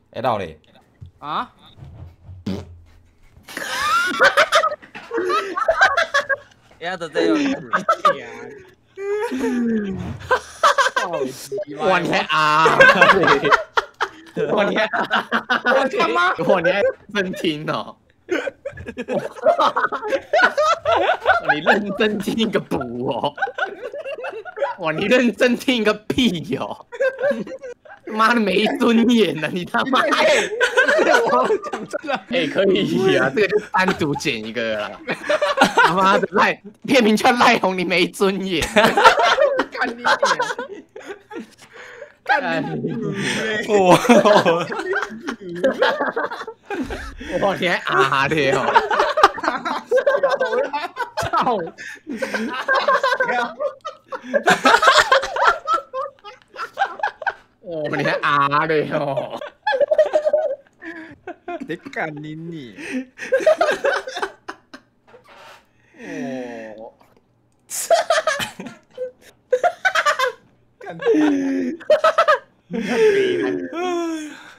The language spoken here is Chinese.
会到嘞。 啊？ 丫的这样子， 哇，你还啊？哇，你还我他妈！ 哇，你还认真听哦？哇，你认真听个补哦？哇，你认真听个屁哦！妈的没尊严了，你他妈！ 我讲真的， 哎、可以啊，这个就单独剪一个啦。他妈的片名叫赖红，你没尊严。 干你娘！干你我哇，你还啊的哦？ 操！ 哦，你还啊的哦？ 你干你！ 哦， 干北南